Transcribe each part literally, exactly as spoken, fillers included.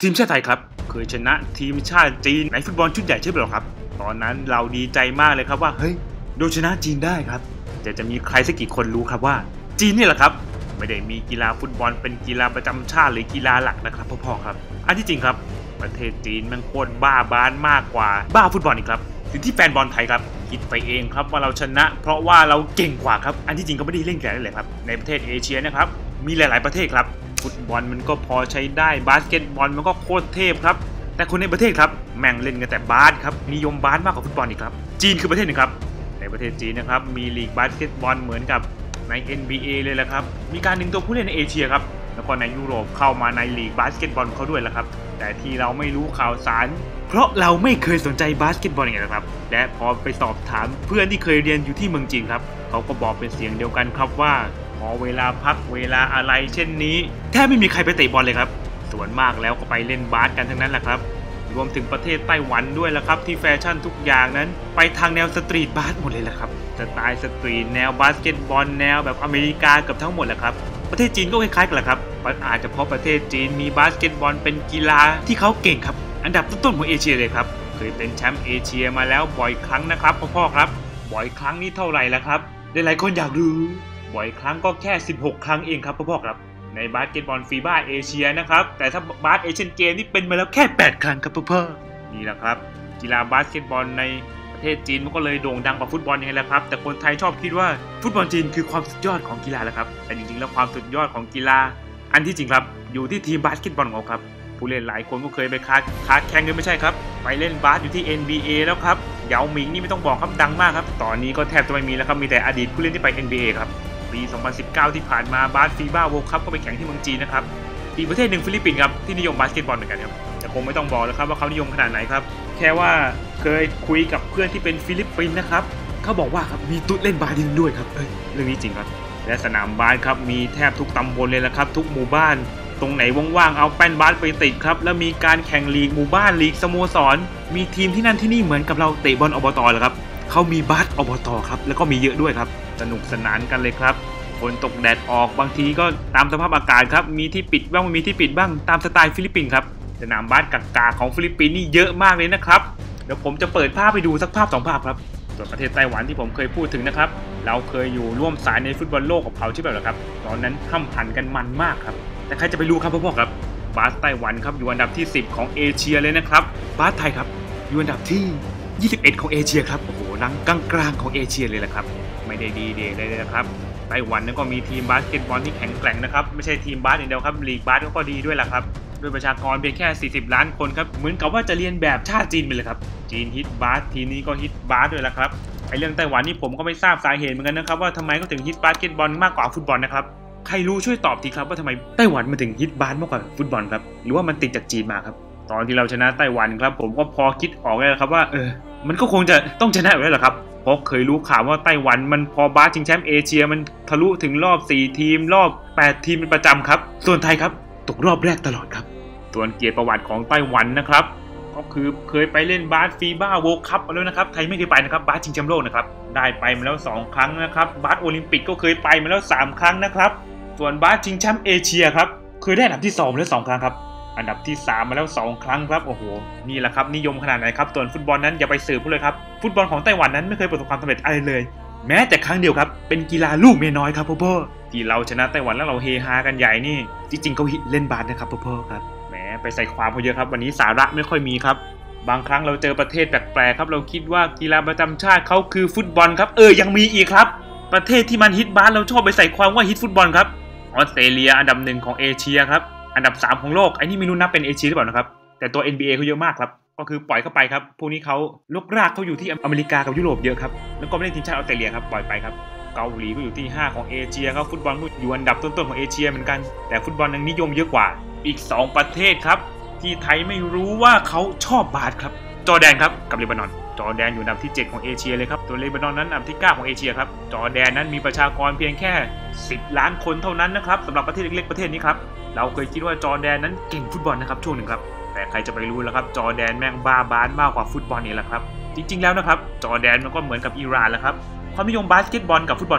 ทีมชาติไทยครับเคยชนะทีมชาติจีนในฟุตบอลชุดใหญ่ใช่ไหมครับตอนนั้นเราดีใจมากเลยครับว่าเฮ้ยโดนชนะจีนได้ครับแต่จะมีใครสักกี่คนรู้ครับว่าจีนนี่แหละครับไม่ได้มีกีฬาฟุตบอลเป็นกีฬาประจำชาติหรือกีฬาหลักนะครับพ่อๆครับอันที่จริงครับประเทศจีนมันโคตรบ้าบ้านมากกว่าบ้าฟุตบอลอีกครับถึงที่แฟนบอลไทยครับคิดไปเองครับว่าเราชนะเพราะว่าเราเก่งกว่าครับอันที่จริงก็ไม่ได้เล่นแค่นั้นเลยครับในประเทศเอเชียนะครับมีหลายๆประเทศครับฟุตบอลมันก็พอใช้ได้บาสเกตบอลมันก็โคตรเทพครับแต่คนในประเทศครับแม่งเล่นกันแต่บาสครับนิยมบาสมากกว่าฟุตบอลอีกครับจีนคือประเทศหนึ่งครับในประเทศจีนนะครับมีลีกบาสเกตบอลเหมือนกับใน เอ็น บี เอ เลยแหละครับมีการดึงตัวผู้เล่นในเอเชียครับแล้วก็ในยุโรปเข้ามาในลีกบาสเกตบอลเขาด้วยแหละครับแต่ที่เราไม่รู้ข่าวสารเพราะเราไม่เคยสนใจบาสเกตบอลอย่างไรครับและพอไปสอบถามเพื่อนที่เคยเรียนอยู่ที่เมืองจีนครับเขาก็บอกเป็นเสียงเดียวกันครับว่าพอเวลาพักเวลาอะไรเช่นนี้แทบไม่มีใครไปเตะบอลเลยครับส่วนมากแล้วก็ไปเล่นบาสกันทั้งนั้นแหละครับรวมถึงประเทศไต้หวันด้วยละครับที่แฟชั่นทุกอย่างนั้นไปทางแนวสตรีทบาสหมดเลยแหละครับสไตล์สตรีทแนวบาสเกตบอลแนวแบบอเมริกาเกือบทั้งหมดแหละครับประเทศจีนก็คล้ายๆกันแหละครับอาจจะเพราะประเทศจีนมีบาสเกตบอลเป็นกีฬาที่เขาเก่งครับอันดับต้นๆของเอเชียเลยครับเคยเป็นแชมป์เอเชียมาแล้วบ่อยครั้งนะครับพ่อๆครับบ่อยครั้งนี้เท่าไหร่แล้วครับหลายๆคนอยากรู้บ่อยครั้งก็แค่สิบหกครั้งเองครับพ่อๆครับในบาสเกตบอลฟีบ้าเอเชียนะครับแต่ถ้าบาสเอเชียนเกมนี่เป็นมาแล้วแค่แปดครั้งครับพ่อๆนี่แหละครับกีฬาบาสเกตบอลในประเทศจีนมันก็เลยโด่งดังกว่าฟุตบอลยังไงล่ะครับแต่คนไทยชอบคิดว่าฟุตบอลจีนคือความสุดยอดของกีฬาแหละครับแต่จริงๆแล้วความสุดยอดของกีฬาอันที่จริงครับอยู่ที่ทีมบาสเกตบอลของเขาครับผู้เล่นหลายคนก็เคยไปค้าค้าแข่งกันไม่ใช่ครับไปเล่นบาสอยู่ที่ เอ็น บี เอ แล้วครับเหยาหมิงนี่ไม่ต้องบอกครับดังมากครับตอนนี้ก็แทบจะไม่มีแล้วครับมีแต่อดีตผู้เล่นที่ไป เอ็น บี เอ ครับปี สองพันสิบเก้า ที่ผ่านมาบาสฟีบ้าเวิลด์คัพก็ไปแข่งที่เมืองจีนนะครับอีกประเทศหนึ่งฟิลิปปินส์ครับที่นิยมบาสเกตบอลเหมือนกันครับแต่คงไม่ต้องบอกแล้วครับว่าเขานิยมขนาดไหนครับแค่ว่าเคยคุยกับเพื่อนที่เป็นฟิลิปปินส์นะครับเขาบอกว่าครับมีตุ๊ดเล่นบาสด้วยครับเอ้ยเรื่องนี้จริงครับและสนามบาสครับมีแทบทุกตำบลเลยละครับทุกหมู่บ้านตรงไหนว่างๆเอาแป้นบาสไปติดครับแล้วมีการแข่งลีกหมู่บ้านลีกสโมสรมีทีมที่นั่นที่นี่เหมือนกับเราเตะบอลอบตเลยครับเขามีบาสอบตครับแล้วก็มีเยอะด้วยครับสนุกสนานกันเลยครับฝนตกแดดออกบางทีก็ตามสภาพอากาศครับมีที่ปิดบ้างไม่มีที่ปิดบ้างตามสไตล์ฟิลิปปินส์ครับสนามบาสกากาของฟิลิปปินส์นี่เยอะมากเลยนะครับเดี๋ยวผมจะเปิดภาพไปดูสักภาพสองภาพครับส่วนประเทศไต้หวันที่ผมเคยพูดถึงนะครับเราเคยอยู่ร่วมสายในฟุตบอลโลกกับเขาใช่ไหมล่ะครับตอนนั้นห้ำหันกันมันมากครับแต่ใครจะไปรู้ครับพ่อๆครับบาสไต้หวันครับอยู่อันดับที่สิบของเอเชียเลยนะครับบาสไทยครับอยู่อันดับที่ยี่สิบเอ็ดของเอเชียครับโอ้โหรังกลางๆของเอเชียเลยแหละครับไม่ได้ดีเด่นเลยนะครับไต้หวันนั้นก็มีทีมบาสเกตบอลที่แข็งแกร่งนะครับไม่ใช่ทีมบาสอย่างเดียวครับลีกบาสก็ดีด้วยแหละครับด้วยประชากรเพียงแค่สี่สิบล้านคนครับเหมือนกับว่าจะเรียนแบบชาติจีนไปเลยครับจีนฮิตบาสทีนี้ก็ฮิตบาสด้วยแหละครับไอเรื่องไต้หวันนี่ผมก็ไม่ทราบสาเหตุเหมือนกันนะครับว่าทำไมเขาถึงฮิตบาสเกตบอลมากกว่าฟุตบอลนะครับใครรู้ช่วยตอบทีครับว่าทำไมไต้หวันมันถึงฮิตบาสมากกว่าฟุตบอลครับหรือว่ามันติดจากจีนมาครับตอนที่เราชนะไต้หวันครับผมก็พอคิดออกแล้วครับว่าเออมันก็คงจะต้องชนะอยู่แล้วแหละครับเพราะเคยรู้ข่าวว่าไต้หวันมันพอบาสชิงแชมป์เอเชียมันทะลุถึงรอบสี่ทีมรอบแปดทีมเป็นประจำครับส่วนไทยครับตกรอบแรกตลอดครับส่วนเกียรติประวัติของไต้หวันนะครับก็คือเคยไปเล่นบาสฟีบ้าเวิลด์คัพมาแล้วนะครับไทยไม่เคยไปนะครับบาสชิงแชมป์โลกนะครับได้ไปมาแล้วสองครั้งนะครับบาสโอลิมปิกก็เคยไปมาแล้วสามครั้งนะครับส่วนบาสชิงแชมป์เอเชียครับเคยได้อันดับที่สองมาแล้วสองครั้งครับอันดับที่สามมาแล้วสองครั้งครับโอ้โหนี่แหละครับนิยมขนาดไหนครับส่วนฟุตบอลนั้นอย่าไปสืบเลยครับฟุตบอลของไต้หวันนั้นไม่เคยประสบความสำเร็จอะไรเลยแม้แต่ครั้งเดียวครับเป็นกีฬาลูกเมียน้อยครับพ่อๆที่เราชนะไต้หวันแล้วเราเฮฮากันใหญ่นี่จริงๆเขาเล่นบาสนะครับพ่อๆครับแหมไปใส่ความเขาเยอะครับวันนี้สาระไม่ค่อยมีครับบางครั้งเราเจอประเทศแปลกๆครับเราคิดว่ากีฬาประจำชาติเขาคือฟุตบอลครับเออยังมีอีกครับประเทศที่มันฮิตบาสเราชอบไปใส่ความว่าฮิตฟุตบอลครับออสเตรเลียอันดับหนึ่งของเอเชียครับอันดับสามของโลกไอ้นี่ไม่รู้นับเป็นเอเชียหรือเปล่านะครับแต่ตัว เอ็น บี เอ เขาเยอะมากครับก็คือปล่อยเข้าไปครับพวกนี้เขาลกรากเขาอยู่ที่อเมริกากับยุโรปเยอะครับแล้วก็ไม่ได้ทีมชาติออสเตรเลียครับปล่อยไปครับเกาหลีก็อยู่ที่ห้าของเอเชียครับฟุตบอลก็อยู่อันดับต้นๆของเอเชียเหมือนกันแต่ฟุตบอลยังนิยมเยอะกว่าอีกสองประเทศครับที่ไทยไม่รู้ว่าเขาชอบบาสครับจอร์แดนครับกับเลบานอนจอร์แดนอยู่อันดับที่เจ็ดของเอเชียเลยครับตัวเลบานอนนั้นอันดับที่เก้าของเอเชียครับจอร์แดนนั้นมีประชากรเพียงแค่สิบล้านคนเท่านั้นนะครับสำหรับประเทศเล็กๆประเทศนี้ครับเราเคยคิดว่าจอร์แดนนั้นเก่งฟุตบอลนะครับช่วงหนึ่งครับแต่ใครจะไปรู้แล้วครับจอร์แดนแม่งบ้าบาสมากกว่าฟุตบอลนี่แหละครับจริงๆแล้วนะครับจอร์แดนมันก็เหมือนกับอิหร่านแหละครับความนิยมบาสเกตบอลกับฟุตบอลครับ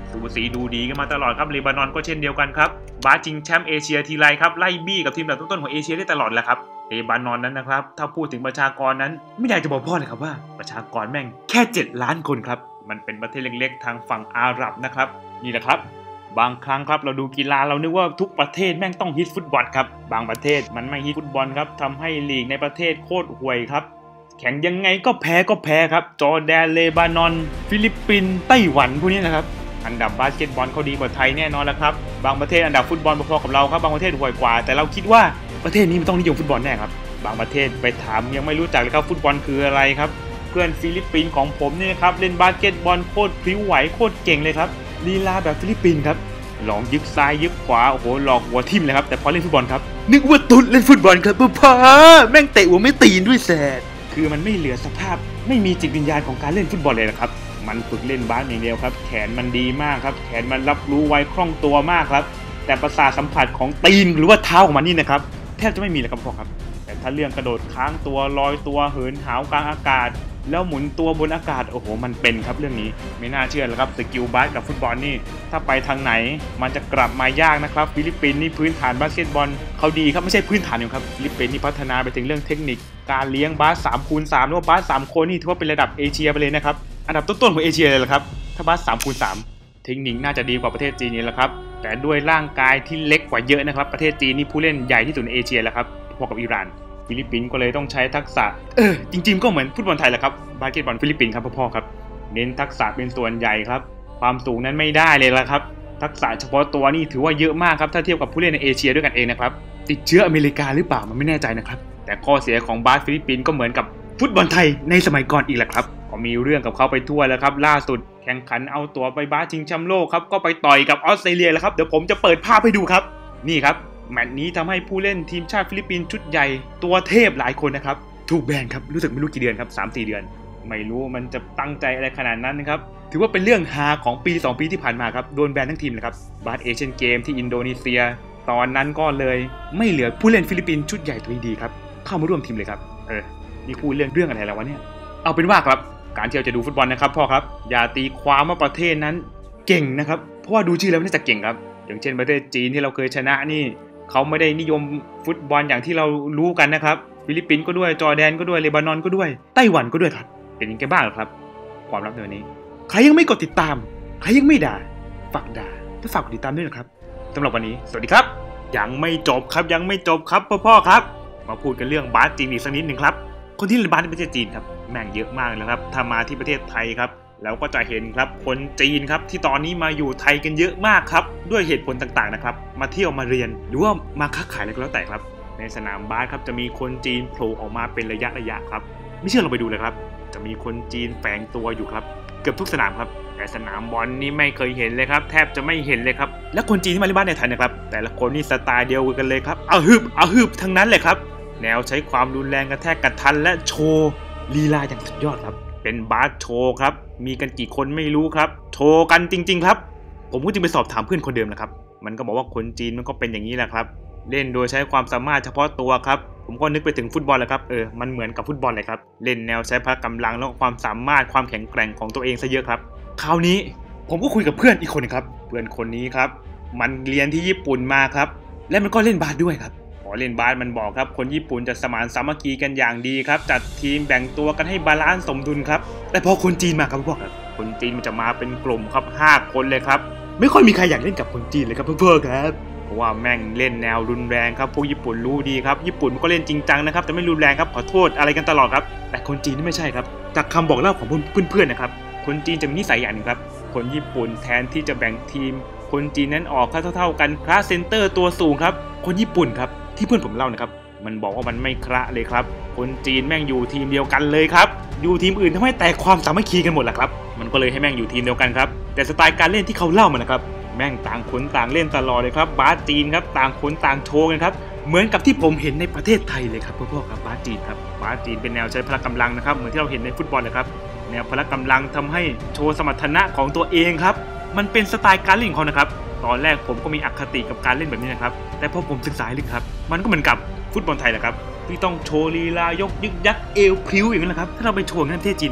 สูสีดูดีกันมาตลอดครับเลบานอนก็เช่นเดียวกันครับบาสชิงแชมป์เอเชียทีไรครับไล่บี้กับทีมอันดับต้นๆของเอเชียได้ตลอดแหละครับเลบานอนนั้นนะครับถ้าพูดถึงประชากรนั้นไม่อยากจะบอกพ่อเลยครับว่าประชากรแม่งแค่เจ็ดล้านคนครับมันเป็นประเทศเล็กๆทางฝั่งอาหรับนะครับนี่แหละครับบางครั้งครับเราดูกีฬาเรานึกว่าทุกประเทศแม่งต้องฮิตฟุตบอลครับบางประเทศมันไม่ฮิตฟุตบอลครับทำให้ลีกในประเทศโคตรห่วยครับแข่งยังไงก็แพ้ก็แพ้ครับจอร์แดนเลบานอนฟิลิปปินส์ไต้หวันพวกนี้นะครับอันดับบาสเกตบอลเขาดีกว่าไทยแน่นอนแล้วครับบางประเทศอันดับฟุตบอลพอๆกับเราครับบางประเทศห่วยกว่าแต่เราคิดว่าประเทศนี้มันต้องนิยมฟุตบอลแน่ครับบางประเทศไปถามยังไม่รู้จักเลยครับฟุตบอลคืออะไรครับเพื่อนฟิลิปปินส์ของผมนี่นะครับเล่นบาสเกตบอลโคตรพลิ้วไหวโคตรเก่งเลยครับลีลาแบบฟิลิปปินส์ครับลองยึกซ้ายยึกขวาโอ้โหหลอกหัวทิ่มเลยครับแต่พอเล่นฟุตบอลครับนึกว่าตุ๊ดเล่นฟุตบอลครับพ่อแม่งเตะหัวไม่ตีนด้วยแสดคือมันไม่เหลือสภาพไม่มีจิตวิญญาณของการเล่นฟุตบอลเลยนะครับมันฝึกเล่นบาสอย่างเดียวครับแขนมันดีมากครับแขนมันรับรู้ไวคล่องตัวมากครับแต่ประสาทสัมผัสของตีนหรือว่าเท้าของมันนี่นะครับแทบจะไม่มีเลยครับพ่อครับแต่ถ้าเรื่องกระโดดค้างตัวลอยตัวเหินหาวกลางอากาศแล้วหมุนตัวบนอากาศโอ้โหมันเป็นครับเรื่องนี้ไม่น่าเชื่อเลยครับสกิลบาสกับฟุตบอลนี่ถ้าไปทางไหนมันจะกลับมายากนะครับฟิลิปปินส์นี่พื้นฐานบาสเกตบอลเขาดีครับไม่ใช่พื้นฐานอยู่ครับฟิลิปปินส์นี่พัฒนาไปถึงเรื่องเทคนิคการเลี้ยงบาส สามคูณสาม หรือว่าบาสสามคนนี่ถือว่าเป็นระดับเอเชียไปเลยนะครับอันดับต้นๆของเอเชียเลยแหละครับถ้าบาส สามคูณสาม เทคนิคน่าจะดีกว่าประเทศจีนนี่แหละครับแต่ด้วยร่างกายที่เล็กกว่าเยอะนะครับประเทศจีนนี่ผู้เล่นใหญ่ที่สุดในเอเชียแล้วครับพอกับอิหร่านฟิลิปปินส์ก็เลยต้องใช้ทักษะเออจริงๆก็เหมือนฟุตบอลไทยแหละครับบาสเกตบอลฟิลิปปินส์ครับพ่อๆครับเน้นทักษะเป็นส่วนใหญ่ครับความสูงนั้นไม่ได้เลยละครับทักษะเฉพาะตัวนี่ถือว่าเยอะมากครับถ้าเทียบกับผู้เล่นในเอเชียด้วยกันเองนะครับติดเชื้ออเมริกาหรือเปล่ามันไม่แน่ใจนะครับแต่ข้อเสียของบาสฟิลิปปินส์ก็เหมือนกับฟุตบอลไทยในสมัยก่อนอีกแหละครับก็มีเรื่องกับเขาไปทั่วแล้วครับล่าสุดแข่งขันเอาตัวไปบาสชิงแชมป์โลกครับก็ไปต่อยกับออสเตรเลียแล้วครับเดี๋ยวผมจะเปิดภาพให้ดูครับนี่ครับแมตช์นี้ทำให้ผู้เล่นทีมชาติฟิลิปปินส์ชุดใหญ่ตัวเทพหลายคนนะครับถูกแบนครับรู้สึกไม่รู้กี่เดือนครับ สามสี่ เดือนไม่รู้มันจะตั้งใจอะไรขนาดนั้นนะครับถือว่าเป็นเรื่องฮาของปีสองปีที่ผ่านมาครับโดนแบนทั้งทีมเลยครับบาสเอเชียนเกมที่อินโดนีเซียตอนนั้นก็เลยไม่เหลือผู้เล่นฟิลิปปินส์ชุดใหญ่ตัวดีครับเข้ามาร่วมทีมเลยครับเออนี่พูดเรื่องเรื่องอะไรแล้ววะเนี่ยเอาเป็นว่าครับการที่เราจะดูฟุตบอลนะครับพ่อครับอย่าตีความว่าประเทศนั้นเก่งนะครับเพราะว่าดูชื่อแล้วน่าจะเก่งครับอย่างเช่นประเทศจีนที่เราเคยชนะนี่เขาไม่ได้นิยมฟุตบอลอย่างที่เรารู้กันนะครับฟิลิปปินส์ก็ด้วยจอร์แดนก็ด้วยเลบานอนก็ด้วยไต้หวันก็ด้วยครับเป็นยังไงบ้างครับความลับในวันนี้ใครยังไม่กดติดตามใครยังไม่ด่าฝากด่าและฝากกดติดตามด้วยนะครับสำหรับวันนี้สวัสดีครับยังไม่จบครับยังไม่จบครับพ่อๆครับมาพูดกันเรื่องบาสจีนอีกสักนิดหนึ่งครับคนที่เล่นบาสในประเทศจีนครับแม่งเยอะมากเลยครับถ้ามาที่ประเทศไทยครับแล้วก็จะเห็นครับคนจีนครับที่ตอนนี้มาอยู่ไทยกันเยอะมากครับด้วยเหตุผลต่างๆนะครับมาเที่ยวมาเรียนหรือว่ามาค้าขายอะไรก็แล้วแต่ครับในสนามบาสครับจะมีคนจีนโผล่ออกมาเป็นระยะระยะครับไม่เชื่อเราไปดูเลยครับจะมีคนจีนแฝงตัวอยู่ครับเกือบทุกสนามครับแต่สนามบอลนี่ไม่เคยเห็นเลยครับแทบจะไม่เห็นเลยครับและคนจีนที่มาเล่นบาสในไทยนะครับแต่ละคนนี่สไตล์เดียวกันเลยครับเอาฮึบเอาฮึบทั้งนั้นเลยครับแนวใช้ความรุนแรงกระแทกกระทันและโชว์ลีลาอย่างสุดยอดครับเป็นบาสโชว์ครับมีกันกี่คนไม่รู้ครับโชว์กันจริงๆครับผมก็จึงไปสอบถามเพื่อนคนเดิมนะครับมันก็บอกว่าคนจีนมันก็เป็นอย่างนี้แหละครับเล่นโดยใช้ความสามารถเฉพาะตัวครับผมก็นึกไปถึงฟุตบอลเลยครับเออมันเหมือนกับฟุตบอลเลยครับเล่นแนวใช้พละกำลังแล้วความสามารถความแข็งแกร่งของตัวเองซะเยอะครับคราวนี้ผมก็คุยกับเพื่อนอีกคนนึงครับเพื่อนคนนี้ครับมันเรียนที่ญี่ปุ่นมาครับและมันก็เล่นบาสด้วยครับพอเล่นบาสมันบอกครับคนญี่ปุ่นจะสมานสามัคคีกันอย่างดีครับจัดทีมแบ่งตัวกันให้บาลานซ์สมดุลครับแต่พอคนจีนมาครับพวกครับคนจีนมันจะมาเป็นกลุ่มครับห้าคนเลยครับไม่ค่อยมีใครอยากเล่นกับคนจีนเลยครับเพื่อนๆครับเพราะว่าแม่งเล่นแนวรุนแรงครับพวกญี่ปุ่นรู้ดีครับญี่ปุ่นมันก็เล่นจริงจังนะครับแต่ไม่รุนแรงครับขอโทษอะไรกันตลอดครับแต่คนจีนนี่ไม่ใช่ครับจากคำบอกเล่าของเพื่อนๆนะครับคนจีนจะมีนิสัยอย่างนึงครับคนญี่ปุ่นแทนที่จะแบ่งทีมคนจีนนั้นออกเท่าๆกันคลาสเซนเตอร์ตัวสูงครับคนญี่ปุ่นครับที่เพื่อนผมเล่านะครับมันบอกว่ามันไม่คละเลยครับคนจีนแม่งอยู่ทีมเดียวกันเลยครับอยู่ทีมอื่นทำให้แตกความสามัคคีกันหมดแหละครับมันก็เลยให้แม่งอยู่ทีมเดียวกันครับแต่สไตล์การเล่นที่เขาเล่ามานะครับแม่งต่างคนต่างเล่นตลอดเลยครับบาสจีนครับต่างคนต่างโชว์กันครับเหมือนกับที่ผมเห็นในประเทศไทยเลยครับพ่อๆครับบาสจีนครับบาสจีนเป็นแนวใช้พละกำลังนะครับเหมือนที่เราเห็นในฟุตบอลเลยครับแนวพละกำลังทำให้โชว์สมรรถนะของตัวเองครับมันเป็นสไตล์การเล่นของเขานะครับตอนแรกผมก็มีอคติกับการเล่นแบบนี้นะครับแต่พอผมศึกษาลึกครับมันก็เหมือนกับฟุตบอลไทยแหละครับที่ต้องโชว์ลีลายกยึกยักเอวพริ้วอย่างนั้นแหละครับถ้าเราไปโชว์ในประเทศจีนนะครับ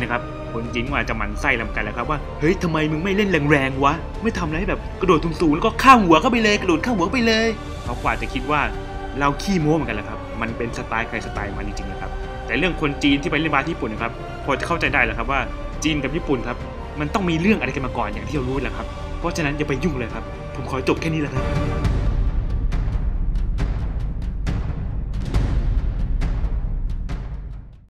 คนจีนก็อาจจะหมั่นไส้ลำกันแล้วครับว่าเฮ้ยทำไมมึงไม่เล่นแรงๆวะไม่ทำอะไรแบบกระโดดสูงๆแล้วก็ข้ามหัวเข้าไปเลยกระโดดข้ามหัวไปเลยเขากว่าจะคิดว่าเราขี้โม้เหมือนกันแหละครับมันเป็นสไตล์ใครสไตล์มันจริงๆนะครับแต่เรื่องคนจีนที่ไปเล่นบาสที่ญี่ปุ่นนะครับพอจะเข้าใจได้แล้วครับว่าจีนกับญี่ปุ่นครับมันต้องมีเรื่องอะไรกันมาก่อนอย่างที่เรารู้แหละครับเพราะฉะนั้นอย่าไปยุ่งเลยครับผมขอจบแค่นี้แหละครับ